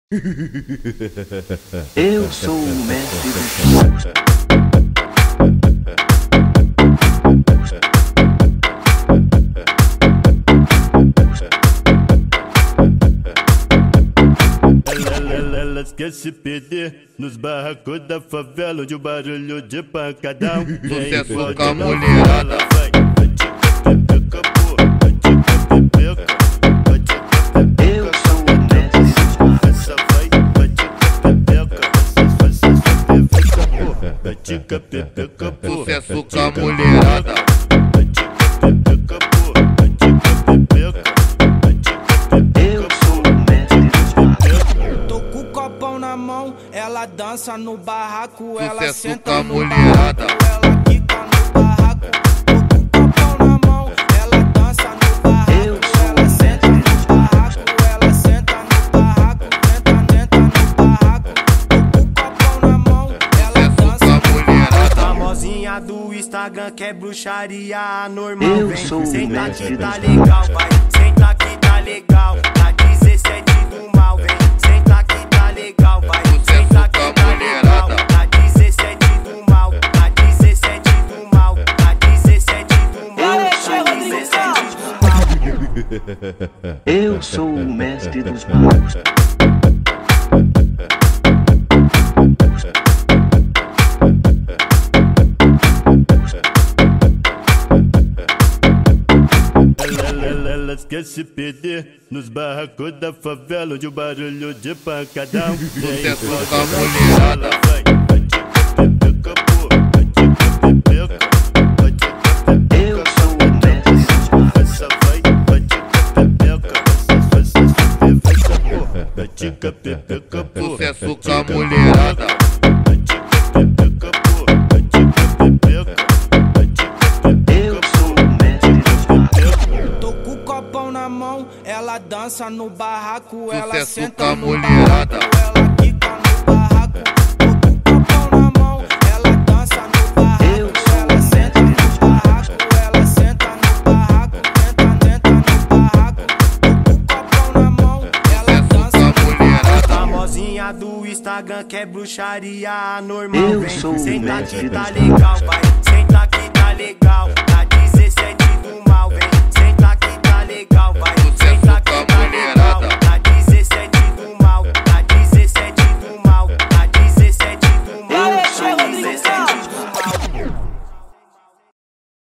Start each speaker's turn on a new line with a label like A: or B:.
A: Eu sou o mestre dos magos.
B: Elas querem se perder nos barracos da favela, onde o barulho de pancadão
C: Sucesso com a mulherada.
A: Eu sou o mestre dos magos.
C: Sucesso com a mulherada.
A: Eu sou o mestre dos magos.
D: Tô com o copão na mão, ela dança no barraco, ela
C: Sucesso
D: senta
C: com a
D: no
C: mulherada.
D: barraco, ela quica no barraco. Tô com o copão na mão, ela dança no barraco, ela senta no barraco, ela senta no barraco, senta no barraco. Tô com o copão na mão, ela dança no barraco.
E: Famosinha do Instagram que é bruxaria anormal.
A: Eu
E: Vem,
A: sou o
E: senta
A: mestre
E: que tá
A: dos
E: legal, vai. Senta que tá legal. Tá 17 do mal, vem. Senta que tá legal, vai. Senta que tá legal. Tá 17 do mal. Tá 17 do mal. Tá 17 do mal. Tá 17 do mal.
A: Eu sou o mestre dos magos.
B: Elas querem se perder nos barracos da favela, onde o barulho de pancadão
C: Sucesso com a mulherada.
A: Eu sou o mestre dos magos.
C: Sucesso com a mulherada.
A: Eu sou o mestre dos magos.
D: Tô com o copão na mão, ela dança no barraco, ela
C: Sucesso com
D: senta
C: a
D: no
C: mulherada.
D: barraco, ela quica no barraco. Tô com o copão na mão, ela dança no barraco, ela senta no barraco, ela senta no barraco, senta no barraco. Tô com o copão na mão, ela dança
C: Sucesso com a
D: no
C: mulherada.
E: Famosinha do Instagram que é bruxaria anormal.
A: Eu
E: Vem,
A: sou o
E: senta
A: mestre
E: que tá
A: dos
E: legal, vai. Senta que tá legal.